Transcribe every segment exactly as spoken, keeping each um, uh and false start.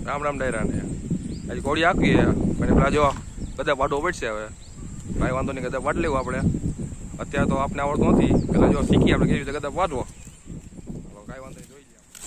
રામ રામ ડાયરા ને હજી ઘોડી આખી પણ પેલા જો ગધા વાટવો પડશે હવે કાંઈ વાંધો નહીં ગધા વાટ લેવું આપણે અત્યારે તો આપણે આવડતું નથી પેલા જો શીખી આપણે કેવી રીતે ગધા વાટવો કાંઈ વાંધો નહીં જોઈ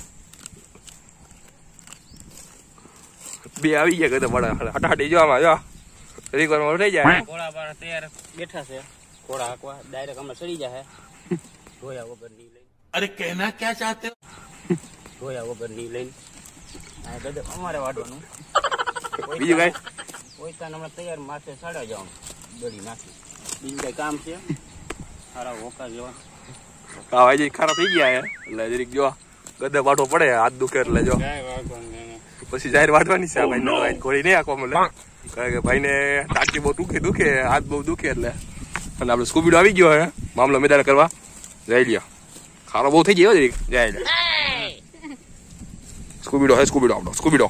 બે આવી ગયા ગધા વાળા હટાહટી જો આમાં જો રીકરમાં થઈ જાય ઘોડા બાળા તૈયાર બેઠા છે ઘોડા હાંકવા ડાયરેક્ટ હમણાં ચડી જાય ધોયા વગર નહીં લઈને અરે કહેના ક્યાં ચાહતે ધોયા વગર નહીં લઈને આ ગધા અમારે વાડવાનું બીજું કઈ ઓઈતા હમણાં તૈયાર માથે ચડવા જવાનું દોડી નાખી બીજું કઈ કામ છે સારા હોકા જવાનું હા ભાઈ ખરા થઈ ગયા એટલે જરીક જો ગધા વાટવો પડે હાથ દુખે એટલે જો પછી જાહેર વાટવાની છે ભાઈ ઘોડી નહીં આખવા મળે કારણ કે ભાઈ ને ટાંકી બહુ દુખે દુખે હાથ બહુ દુખે એટલે અને આપડે સ્કૂબીડો આવી ગયો હે મામલો મેદાન કરવા જઈ લ્યો ખારો બહુ થઈ ગયો જરીક જઈ લે સ્કૂબીડો હે સ્કૂબીડો આપણો સ્કૂબીડો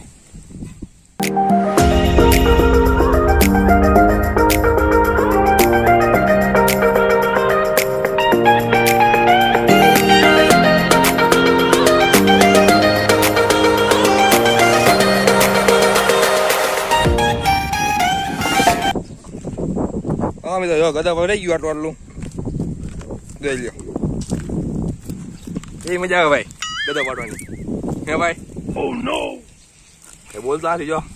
હા મિત્રો જો ગધા પર રહી ગયું આટલું આટલું જોઈ લ્યો એ મજા આવે ભાઈ ગધા પાડવાની હે ભાઈ ઓ નો એ બોલતા નથી જો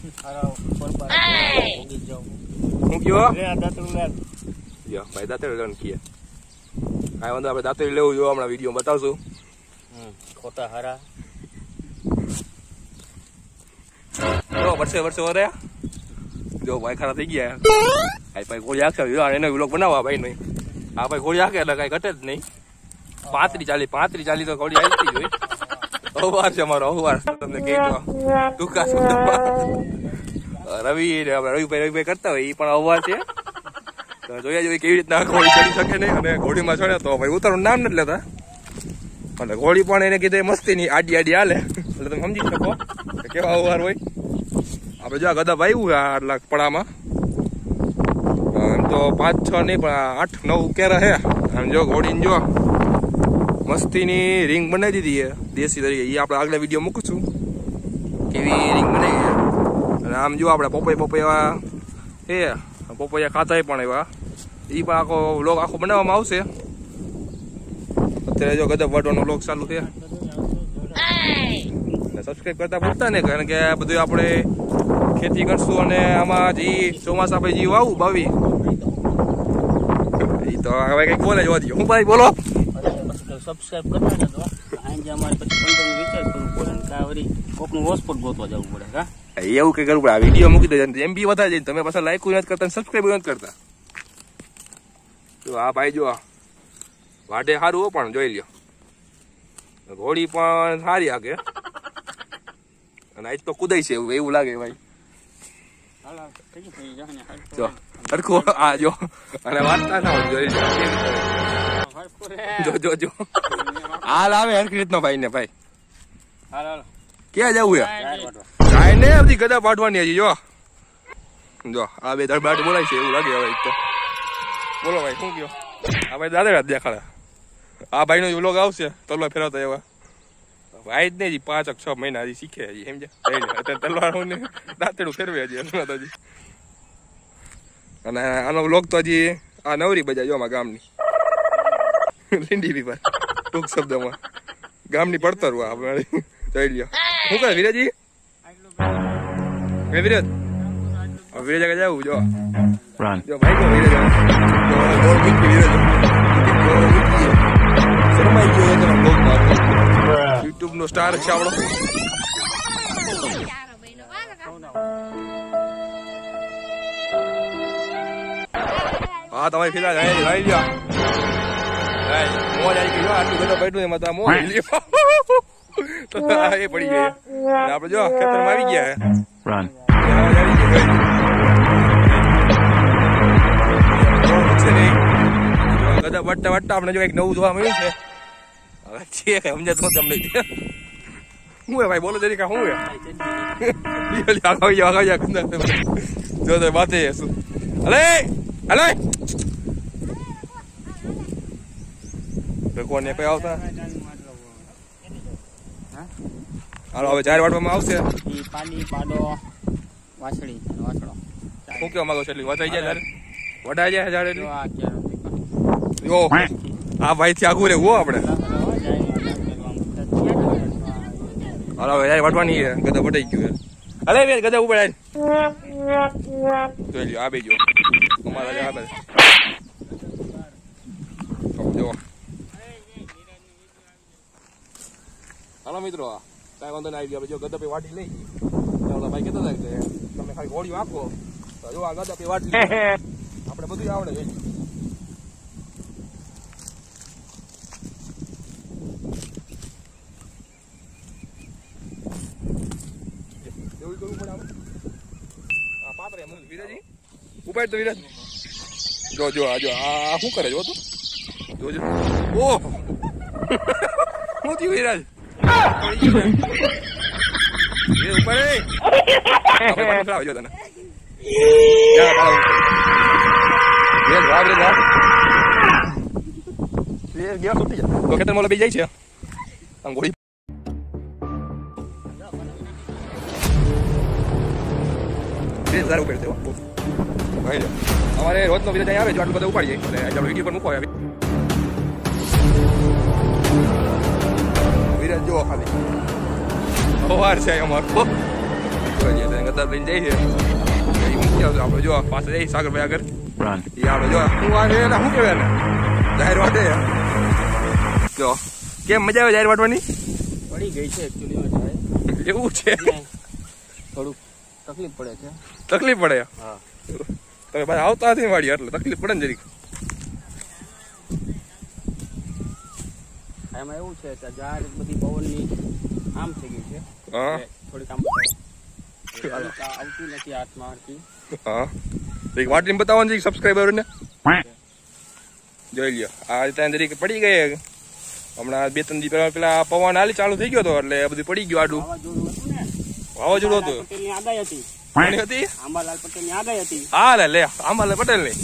હું કયો જો ભાઈ દાંતેડું લેવાનું કીએ કાંઈ વાંધો આપણે દાંતેડું લેવું જો હમણાં વિડીયો બતાવશું ખોટા હારા જો વર્ષે વર્ષે વરે જો ભાઈ ખરા થઈ ગયા ભાઈ ગોળી આખે એનો વ્લોગ બનાવવા ભાઈ નહીં હા ભાઈ ગોળી આખે એટલે કઈ ઘટે જ નહીં પાંત્રી ચાલી પાંત્રી ચાલી તો ગોળી આવી જ હોય અવાર છે અમારો અવાર તમને કહી દો ટૂંકા રવિ રવિભાઈ રવિભાઈ કરતા હોય એ પણ અવાર છે તો જોયા જોઈએ કેવી રીતના ગોળી ચડી શકે નહીં અને ઘોડીમાં ચડે તો ભાઈ ઉતારવાનું નામ નથી લેતા અને ગોળી પણ એને કીધે મસ્તી ની આડી આડી હાલે એટલે તમે સમજી શકો કેવા અવાર હોય આપણે જો ગધા ભાઈ આટલા પડામાં એમ તો પાંચ છ નહીં પણ આઠ નવ કેરા હે આમ જો ઘોડીને જો મસ્તીની રિંગ બનાવી દીધી છે દેશી તરીકે એ આપણે આગલા વિડીયો મૂકું છું કેવી રિંગ બનાવી છે અને આમ જો આપણે પપૈયા પપૈયા એ પપૈયા ખાતા પણ એવા એ પણ આખો વ્લોગ આખો બનાવવામાં આવશે અત્યારે જો ગધા વાટવાનો વ્લોગ ચાલુ છે સબસ્ક્રાઈબ કરતા ભૂલતા ને કારણ કે આ બધું આપણે ખેતી કરશું અને આમાં જે ચોમાસા આપણે જે વાવું બાવી એ તો હવે કઈક બોલે જોવા દો હું ભાઈ બોલો સબસ્ક્રાઇબ કરતા જતો આજે અમારે પછી પંદર વિચાર કરવું પડે ને કા વળી કોકનું હોસ્પોટ ગોતવા જવું પડે કા એવું કઈ કરવું પડે આ વિડીયો મૂકી દેજો એમ બી વધારે જાય તમે પાછા લાઈક નથી કરતા સબસ્ક્રાઇબ નથી કરતા તો આ ભાઈ જો વાડે સારું હો પણ જોઈ લ્યો ઘોડી પણ સારી આગે અને આજ તો કુદાય છે એવું એવું લાગે ભાઈ જો હરખું આ જો અને વાંચતા ના જોઈ જો જો જો હાલ આવે હરખી રીતનો ભાઈ ને ભાઈ ક્યાં જવું જાય ને બધી ગધા પાડવાની હજી જો જો આ બે ધડબાટ બોલાય છે એવું લાગે હવે તો બોલો ભાઈ શું કયો આ ભાઈ દાદા રાત દેખાડે આ ભાઈ નો વ્લોગ આવશે તલવાર ફેરવતા એવા ભાઈ જ નહીં પાંચ છ મહિના હજી શીખે હજી સમજ્યા તલવાર ને દાંતેડું ફેરવે હજી હજી અને આનો વ્લોગ તો હજી આ નવરી બજા જો આમાં ગામની લીંડી બી ભાઈ ટૂંક શબ્દમાં ગામની પડતર આપણે જોઈ લ્યો શું કરે વિરાજી વિરાજ વિરાજ આગળ જવું જો જો ભાઈ કો વિરાજ શરમાઈ ગયો તો બ્લોગમાં યુટ્યુબ નો સ્ટાર છે આપણો હા તમારી ફિલહાલ લઈ લ્યો મોજ આવી ગઈ આટલું બધું બેઠું એમાં તો મોજ લ્યો તો એ પડી ગઈ આપડે જો ખેતરમાં આવી ગયા ગધા વટતા વટતા આપણે જો એક નવું જોવા મળ્યું છે હવે છે સમજાતું નથી તમને શું હે ભાઈ બોલો જરી કા શું હે જો તો બાતે શું અલે અલે કોને કઈ આવતા હાલો હવે જાહેર વાટવામાં આવશે. ઈ પાડી પાડો વાછડી વાછડો શું કેવા માંગો છો? એટલે વધાઈ જાય ત્યારે વડાઈ જાય જાડે જો આ ક્યારે યો આ ભાઈ થી આગું રહેવું આપણે. હાલો હવે જાહેર વાટવાની છે. ગધા વટાઈ ગયું. અરે બે ગધા ઉપર આય જોઈ લ્યો. આ બે જો અમારા આ બે જો. હાલો મિત્રો કાંઈ વાંધો ના આવી ગયો. જો ગધા પે વાટી લઈ ગઈ. ભાઈ કહેતા હતા કે તમે ખાલી ઘોડી આપો તો જો આ ગધા પે વાટી આપણે બધું આવડે છે. એવું કરવું પડે આપણે. આ પાત્ર એમ વિરાજી ઉપાડ તો વિરાજ. જો જો આ જો આ શું કરે જો તો જોજો. ઓહ શું થયું વિરાજ? એ ઉપર જો તને ખેતર મોલે બે જાય છે અંગોળી. અમારે રોજ નો વિડીયો આવે જો આટલું બધું ઉપાડી જાય એટલે વિડીયો પર મૂકવા આવે. વિરાજ જુઓ ખાલી સવાર છે અમારો ગદા લઈને જાય છે. આપડે જો પાસે જઈ સાગરભાઈ આગળ એ આપડે જો શું વાગે શું કેવાય ને જાહેર વાટે જો કેમ મજા આવે જાહેર વાટવાની? પડી ગઈ છે એકચ્યુઅલી એવું છે થોડુંક તકલીફ પડે છે. તકલીફ પડે? હા તમે પાછા આવતા નથી વાળી એટલે તકલીફ પડે ને જરીક. એમાં એવું છે કે ઝાડ બધી પવનની આમ થઈ ગઈ છે. હા થોડીક આમ આવતી નથી હાથમાં હરખી. હા વાટીને બતાવવાનું છે સબસ્ક્રાઈબર ને જોઈ લ્યો. આ રીતે જરીક પડી ગઈ હમણાં બે ત્રણ દી પહેલા પેલા પવન હાલી ચાલુ થઈ ગયો હતો એટલે બધું પડી ગયું આડું. વાવાઝોડું હતું. પટેલની આગાહી હતી. કોની હતી? આંબાલાલ પટેલની આગાહી હતી. હા લે લે આંબાલાલ પટેલ ની.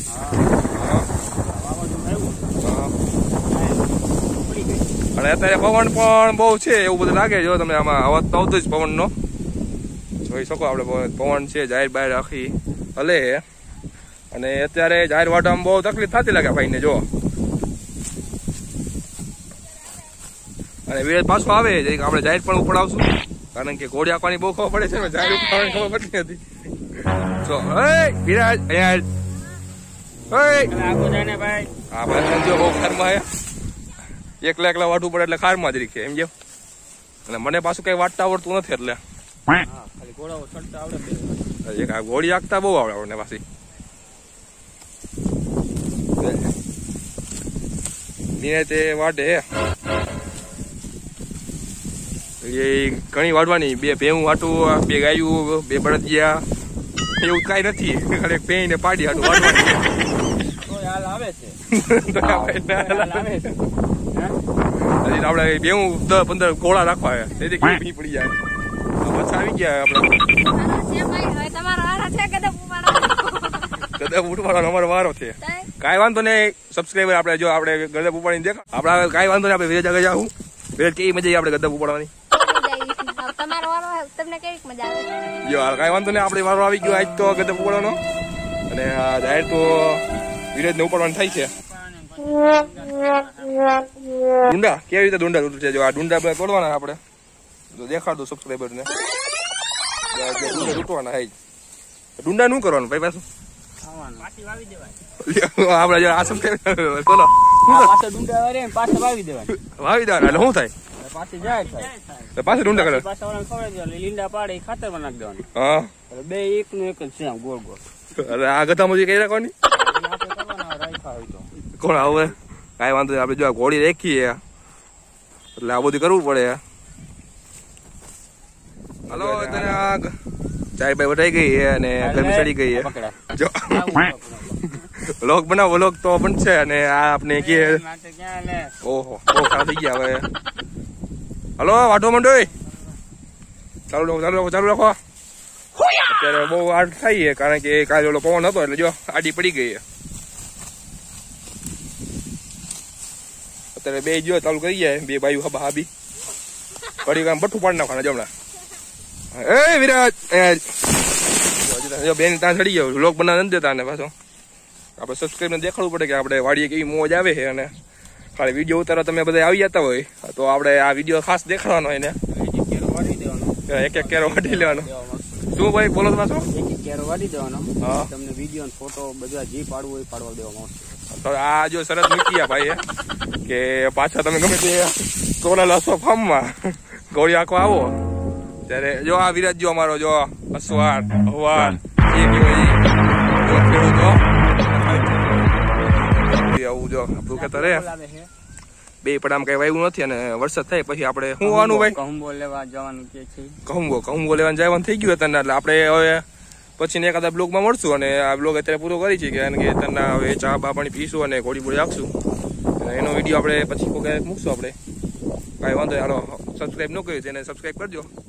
અને અત્યારે પવન પણ બહુ છે એવું બધું લાગે. જો તમને આમાં અવાજ તો આવતો જ પવન નો જોઈ શકો. આપડે પવન છે જાહેર બહાર આખી હલે. અને અત્યારે જાહેર વાટવામાં બહુ તકલીફ થતી લાગે ભાઈ ને. જો અને વેળ પાછો આવે આપણે જાહેર પણ ઉપડાવશું કારણ કે ઘોડી આપવાની બહુ ખબર પડે છે ને જાહેર ઉપાડવાની ખબર પડતી હતી. જો વિરાજ અહીંયા હા ભાઈ જો બહુ ખારમાં એકલા એકલા વાટવું પડે એટલે ખારમાં જ રીખે એમ જેમ. અને મને પાછું કઈ વાટતા આવડતું નથી એટલે એક આ ઘોડી આંકતા બહુ આવડે આપણને પાછી. નિરાતે વાટે ઘણી વાટવાની. બે ભેવું વાટવું, બે ગાયું, બે બળદિયા એવું કઈ નથી. ખાલી ભેં ને પાડી હાટું વાટવાની. આપડે બેવું દસ પંદર ઘોડા રાખવા તેથી કેવી ભી પડી જાય. મચ્છા આવી ગયા આપડે ગદા ઉઠવાનો અમારો વારો છે. કઈ વાંધો નહીં સબસ્ક્રાઈબર આપણે જો આપણે ગદા ઉપાડીને દેખ આપડે કઈ વાંધો નહીં. આપણે વેજ આગળ જાવું વેજ કેવી મજા આવી આપણે ગદા ઉપાડવાની. જો કઈ વાંધો નહીં આપણે વારો આવી ગયો આજ તો ગદા ઉપાડવાનો. અને જાહેર તો વિલેજ ને ઉપાડવાનું થાય છે. ડુંડા કેવી રીતે ડુંડા તૂટે છે? જો આ ડુંડા તોડવાના આપણે તો દેખાડો સબસ્ક્રાઈબર ને. ડુંડા તૂટવાના હે. ડુંડા નું કરવાનું ભાઈ પાછું આપડે આ સબસ્ક્રાઈબર બોલો પાછા વાવી દેવાના. વાવી દેવાના એટલે શું થાય? પાછી જાય થાય પાછા ડુંડા કરે લીંડા પાડે ખાતર માં નાખી દેવાનું. હા બે એક નું એક જ છે ગોળ ગોળ. અરે આ ગધા મજી કઈ રાખવાની કોણ હવે કઈ વાંધો નહીં. આપડે જો ઘોડી રાખીએ એટલે આ બધું કરવું પડે. હાલો અત્યારે આ ચાય બાય વટાઈ ગઈ અને ગરમી ચડી ગઈ જો વ્લોગ બનાવો. વ્લોગ તો બનશે અને આ આપણે કે ઓહો બહુ ખરાબ થઈ ગયા હવે. હલો વાટો મંડો ચાલુ ચાલુ ચાલુ રાખો. અત્યારે બહુ આડ થાય કારણ કે કાલે ઓલો પવન હતો એટલે જો આડી પડી ગઈ. અત્યારે બે જો ચાલુ કરી જાય બે બાયું હબા હાબી ઘડી કામ બઠું પાડી નાખવાના જમણા. એ વિરાજ બેન ત્યાં ચડી ગયો વ્લોગ બનાવ નથી દેતા ને પાછો આપણે સબસ્ક્રાઈબ ને દેખાડવું પડે કે આપણે વાડીએ કેવી મોજ આવે છે અને ખાલી વિડીયો ઉતારવા તમે બધા આવી જતા હોય તો આપણે આ વિડીયો ખાસ દેખાડવાનો હોય ને એક એક કેરો વાટી લેવાનો. શું ભાઈ બોલો તો પાછો? એક એક કેરો વાટી દેવાનો. તમને વિડીયો ફોટો બધા જે પાડવું હોય પાડવા દેવામાં આવશે. તો આ જો શરત મૂકી ભાઈ કે પાછા તમે ગમે તે કોરા લસો ફાર્મમાં ગોળી આખો આવો ત્યારે જો આ વિરાજ જો અમારો જો અસવાર હવાર જે કહેવાય જો ખેડૂતો આવું જો આપણું ખેતર હે બે પડામ કઈ વાવ્યું નથી અને વરસાદ થાય પછી આપણે શું હોવાનું ભાઈ કહુંબો લેવા જવાનું કે છે. કહુંબો કહુંબો લેવાનું જવાનું થઈ ગયું તને એટલે આપણે હવે પછી એકાદા બ્લોગમાં મળશું અને આ બ્લોગ અત્યારે પૂરો કરી છે કારણ કે તને હવે ચા બા પાણી પીશું અને ઘોડી બોડી રાખશું એનો વિડીયો આપણે પછી કોઈ મૂકશું આપણે કાંઈ વાંધો હાલો સબસ્ક્રાઈબ ન કર્યું છે એને સબસ્ક્રાઈબ કરજો.